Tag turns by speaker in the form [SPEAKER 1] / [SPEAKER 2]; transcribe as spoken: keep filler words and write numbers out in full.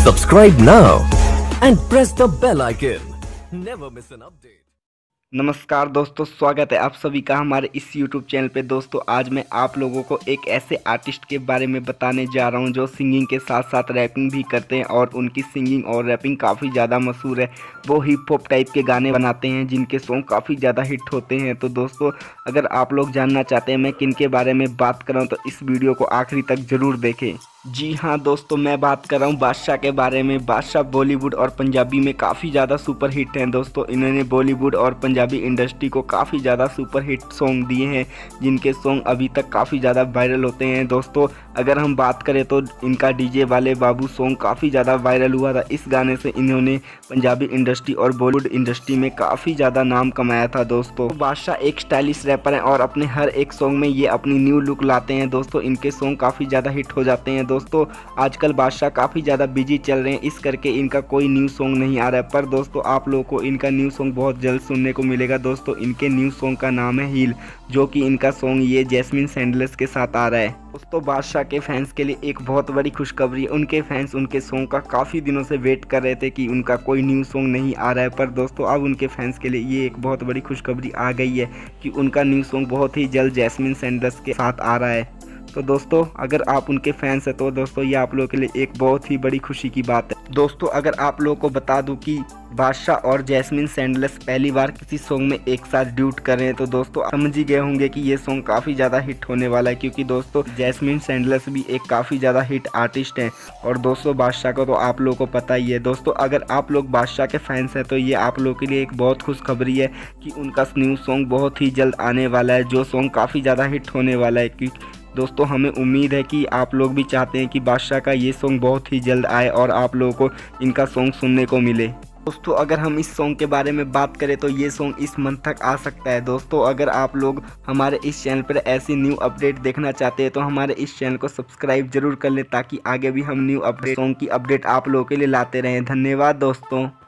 [SPEAKER 1] Subscribe now and press the bell icon. Never miss an update.
[SPEAKER 2] नमस्कार दोस्तों, स्वागत है आप सभी का हमारे इस YouTube चैनल पे। दोस्तों आज मैं आप लोगों को एक ऐसे आर्टिस्ट के बारे में बताने जा रहा हूं जो सिंगिंग के साथ साथ रैपिंग भी करते हैं और उनकी सिंगिंग और रैपिंग काफ़ी ज़्यादा मशहूर है। वो हिप हॉप टाइप के गाने बनाते हैं जिनके सॉन्ग काफ़ी ज़्यादा हिट होते हैं। तो दोस्तों अगर आप लोग जानना चाहते हैं मैं किन के बारे में बात कर रहा हूँ तो इस वीडियो को आखिरी तक ज़रूर देखें। जी हाँ दोस्तों, मैं बात कर रहा हूँ बादशाह के बारे में। बादशाह बॉलीवुड और पंजाबी में काफ़ी ज़्यादा सुपर हिट हैं दोस्तों। इन्होंने बॉलीवुड और पंजाबी इंडस्ट्री को काफ़ी ज़्यादा सुपर हिट सॉन्ग दिए हैं जिनके सॉन्ग अभी तक काफ़ी ज़्यादा वायरल होते हैं। दोस्तों अगर हम बात करें तो इनका डीजे वाले बाबू सॉन्ग काफ़ी ज़्यादा वायरल हुआ था। इस गाने से इन्होंने पंजाबी इंडस्ट्री और बॉलीवुड इंडस्ट्री में काफ़ी ज़्यादा नाम कमाया था। दोस्तों बादशाह एक स्टाइलिश रैपर हैं और अपने हर एक सॉन्ग में ये अपनी न्यू लुक लाते हैं। दोस्तों इनके सॉन्ग काफ़ी ज़्यादा हिट हो जाते हैं। दोस्तों आजकल बादशाह काफ़ी ज़्यादा बिजी चल रहे हैं, इस करके इनका कोई न्यू सॉन्ग नहीं आ रहा है, पर दोस्तों आप लोगों को इनका न्यू सॉन्ग बहुत जल्द सुनने को मिलेगा। दोस्तों इनके न्यू सॉन्ग का नाम है हील, जो कि इनका सॉन्ग ये जैस्मिन सैंडलर्स के साथ आ रहा है। दोस्तों बादशाह के फैंस के लिए एक बहुत बड़ी खुशखबरी है। उनके फैंस उनके सॉन्ग का काफ़ी दिनों से वेट कर रहे थे कि उनका कोई न्यू सॉन्ग नहीं आ रहा है, पर दोस्तों अब उनके फैंस के लिए ये एक बहुत बड़ी खुशखबरी आ गई है कि उनका न्यू सॉन्ग बहुत ही जल्द जैस्मिन सैंडलर्स के साथ आ रहा है। तो दोस्तों अगर आप उनके फैंस हैं तो दोस्तों ये आप लोगों के लिए एक बहुत ही बड़ी खुशी की बात है। दोस्तों अगर आप लोगों को बता दूं कि बादशाह और जैस्मिन सैंडलर्स पहली बार किसी सॉन्ग में एक साथ ड्यूट कर रहे हैं तो दोस्तों समझ ही गए होंगे कि ये सॉन्ग काफ़ी ज़्यादा हिट होने वाला है, क्योंकि दोस्तों जैस्मिन सैंडलर्स भी एक काफ़ी ज़्यादा हिट आर्टिस्ट हैं और दोस्तों बादशाह को तो आप लोगों को पता ही है। दोस्तों अगर आप लोग बादशाह के फैंस हैं तो ये आप लोगों के लिए एक बहुत खुशखबरी है कि उनका न्यू सॉन्ग बहुत ही जल्द आने वाला है, जो सॉन्ग काफ़ी ज़्यादा हिट होने वाला है। कि दोस्तों हमें उम्मीद है कि आप लोग भी चाहते हैं कि बादशाह का ये सॉन्ग बहुत ही जल्द आए और आप लोगों को इनका सॉन्ग सुनने को मिले। दोस्तों अगर हम इस सॉन्ग के बारे में बात करें तो ये सॉन्ग इस मंथ तक आ सकता है। दोस्तों अगर आप लोग हमारे इस चैनल पर ऐसी न्यू अपडेट देखना चाहते हैं तो हमारे इस चैनल को सब्सक्राइब जरूर कर लें ताकि आगे भी हम न्यू अपडेट सॉन्ग की अपडेट आप लोगों के लिए लाते रहें। धन्यवाद दोस्तों।